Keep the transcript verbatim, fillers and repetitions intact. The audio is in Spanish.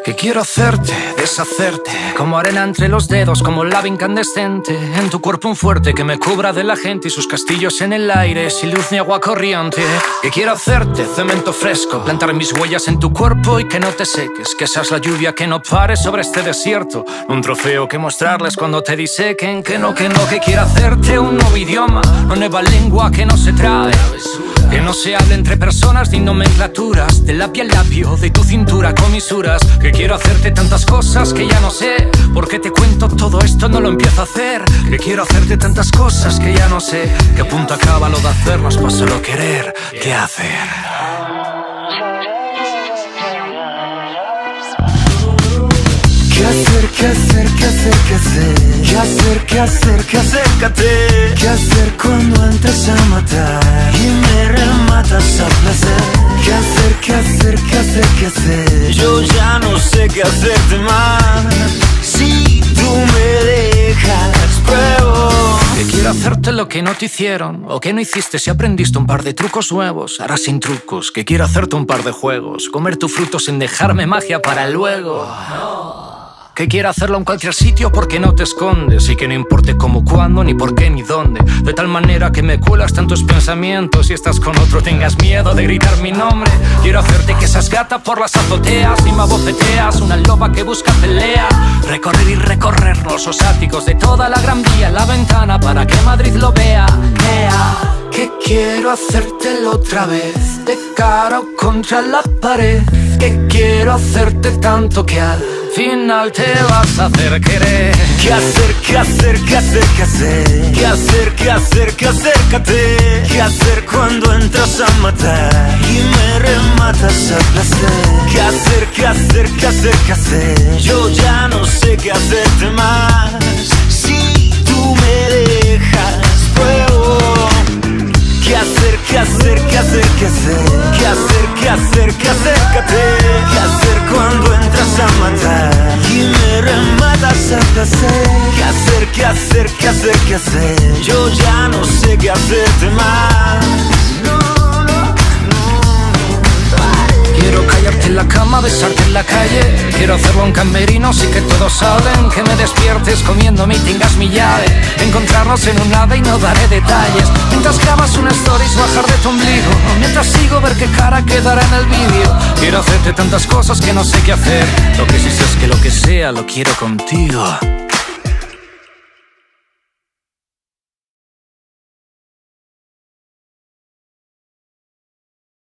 Que quiero hacerte, deshacerte, como arena entre los dedos, como lava incandescente. En tu cuerpo un fuerte que me cubra de la gente y sus castillos en el aire, sin luz ni agua corriente. Que quiero hacerte cemento fresco, plantar mis huellas en tu cuerpo y que no te seques. Que seas la lluvia que no pare sobre este desierto, un trofeo que mostrarles cuando te disequen. Que no, que no, que quiero hacerte un nuevo idioma, una nueva lengua que no se trae, que no se hable entre personas ni nomenclaturas, de labio a labio, de tu cintura comisuras. Que quiero hacerte tantas cosas que ya no sé por qué te cuento todo esto, no lo empiezo a hacer. Que quiero hacerte tantas cosas que ya no sé qué punto acaba lo de hacernos para solo querer qué hacer. ¿Qué hacer, qué hacer, qué hacer, qué hacer? ¿Qué hacer, qué hacer, qué acércate? ¿Qué hacer cuando entras a matar y me rematas a placer? ¿Qué hacer, qué hacer, qué hacer, qué hacer? Yo ya no sé qué hacerte más. Si tú me dejas, pruebo. Que quiero hacerte lo que no te hicieron o que no hiciste si aprendiste un par de trucos nuevos. Ahora sin trucos, que quiero hacerte un par de juegos, comer tu fruto sin dejarme magia para luego. Que quiero hacerlo en cualquier sitio porque no te escondes y que no importe cómo, cuándo, ni por qué, ni dónde. De tal manera que me cuelas tantos pensamientos y estás con otro tengas miedo de gritar mi nombre. Quiero hacerte que seas gata por las azoteas y me abofeteas, una loba que busca pelea. Recorrer y recorrer los osáticos de toda la Gran Vía, la ventana para que Madrid lo vea. Vea. Que quiero hacértelo otra vez, de cara o contra la pared. Que quiero hacerte tanto que al final te vas a hacer querer. ¿Qué hacer, qué hacer, qué hacer, qué hacer? ¿Qué hacer, qué hacer, qué acércate? ¿Qué hacer cuando entras a matar y me rematas a placer? ¿Qué hacer, qué hacer, qué hacer, qué hacer? Yo ya no sé qué hacerte más. Si tú me dejas, pruebo. ¿Qué hacer, qué hacer, qué hacer, qué hacer? ¿Qué hacer, qué hacer, qué acércate? ¿Qué hacer cuando entras a matar y me rematas a placer? ¿Qué hacer, qué hacer, qué hacer, qué hacer? Yo ya no sé qué hacerte más. Quiero callarte en la cama, besarte en la calle. Quiero hacerlo en camerinos y que todos saben. Que me despiertes comiéndome y tengas mi llave. Encontrarnos en un nada y no daré detalles. Mientras grabas una stories, bajar de tu ombligo. Mientras sigo, ver qué cara quedará en el vídeo. Quiero hacerte tantas cosas que no sé qué hacer. Lo que sí sé es que lo que sea lo quiero contigo.